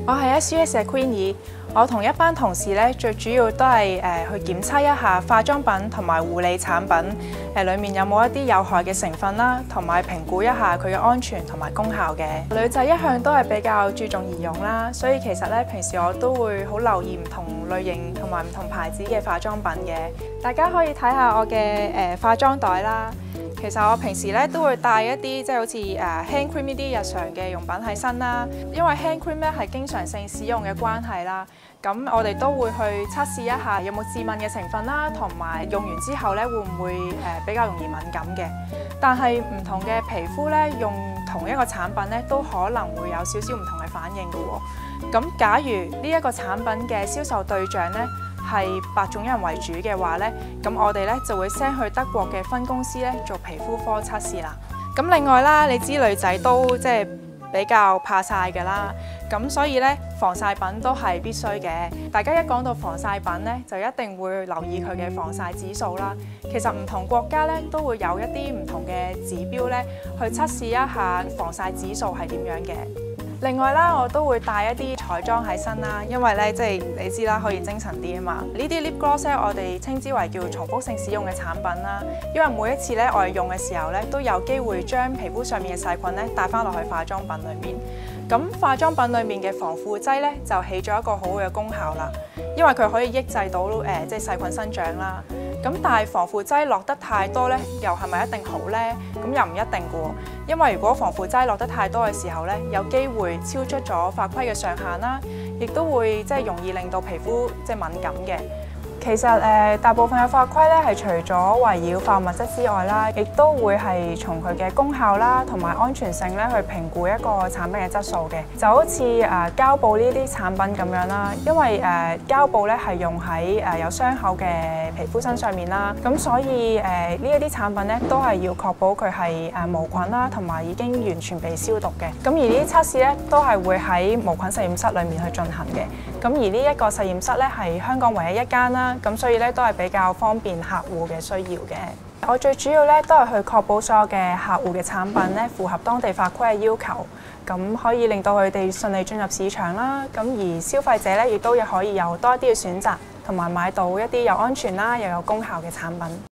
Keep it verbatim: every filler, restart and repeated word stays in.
我係 S U S 嘅 Queenie， 我同一班同事咧，最主要都係誒、呃、去檢測一下化妝品同埋護理產品誒裡、呃、面有冇一啲有害嘅成分啦，同埋評估一下佢嘅安全同埋功效嘅。女仔一向都係比較注重儀容啦，所以其實咧平時我都會好留意唔同類型同埋唔同牌子嘅化妝品嘅。大家可以睇下我嘅誒、呃、化妝袋啦。其實我平時咧都會帶一啲即係好似誒 hand cream 呢啲日常嘅用品喺身啦，因為 hand cream 咧係經常性使用嘅關係啦，咁我哋都會去測試一下有冇致敏嘅成分啦，同埋用完之後咧會唔會誒比較容易敏感嘅。但係唔同嘅皮膚咧用同一個產品咧都可能會有少少唔同嘅反應嘅喎。咁假如呢一個產品嘅銷售對象咧係白種人為主嘅話咧，咁我哋咧就會 send 去德國嘅分公司咧做皮膚科測試啦。咁另外啦，你知女仔都即係比較怕曬㗎啦，咁所以咧防曬品都係必須嘅。大家一講到防曬品咧，就一定會留意佢嘅防曬指數啦。其實唔同國家咧都會有一啲唔同嘅指標咧，去測試一下防曬指數係點樣嘅。另外啦，我都會帶一啲彩妝喺身啦，因為咧即係你知啦，可以精神啲啊嘛。呢啲 lip gloss 咧，我哋稱之為叫重複性使用嘅產品啦，因為每一次咧我哋用嘅時候咧，都有機會將皮膚上面嘅細菌咧帶翻落去化妝品裡面。咁化妝品裡面嘅防腐劑咧就起咗一個好好嘅功效啦，因為佢可以抑制到誒、呃、即係細菌生長啦。咁但係防腐劑落得太多咧，又係咪一定好咧？咁又唔一定嘅喎，因為如果防腐劑落得太多嘅時候咧，有機會超出咗法規嘅上限啦，亦都會即係容易令到皮膚即係敏感嘅。其實誒、呃、大部分嘅法規咧係除咗圍繞化學物質之外啦，亦都會係從佢嘅功效啦同埋安全性咧去評估一個產品嘅質素嘅。就好似誒、呃、膠布呢啲產品咁樣啦，因為誒、呃、膠布咧係用喺誒、呃、有傷口嘅皮膚身上面啦，咁所以誒呢一啲產品咧都係要確保佢係誒無菌啦，同埋已經完全被消毒嘅。咁而呢啲測試咧都係會喺無菌實驗室裡面去進行嘅。咁而呢一個實驗室咧係香港唯一一間啦。咁所以咧都係比較方便客戶嘅需要嘅。我最主要咧都係去確保所有嘅客戶嘅產品咧符合當地法規嘅要求，咁可以令到佢哋順利進入市場啦。咁而消費者咧亦都可以有多一啲嘅選擇，同埋買到一啲又安全啦又有功效嘅產品。